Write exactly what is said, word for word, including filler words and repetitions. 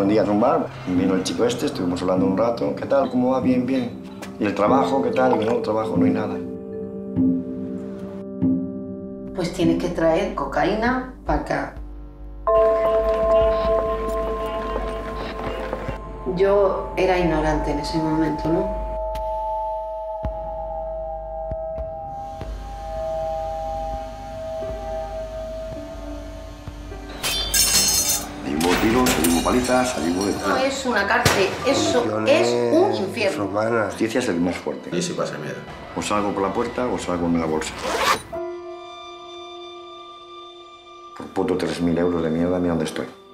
un día en un bar, vino el chico este, estuvimos hablando un rato. ¿Qué tal? ¿Cómo va? Bien, bien. ¿Y el trabajo? ¿Qué tal? Y no, el trabajo no hay nada. Pues tienes que traer cocaína para acá. Yo era ignorante en ese momento, ¿no? Allí hubo tiros, allí hubo palizas, allí hubo de todo. No es una cárcel, eso es un infierno. La justicia es el más fuerte. Y si pasa miedo. O salgo por la puerta o salgo en la bolsa. Por puto tres mil euros de mierda, mira dónde estoy.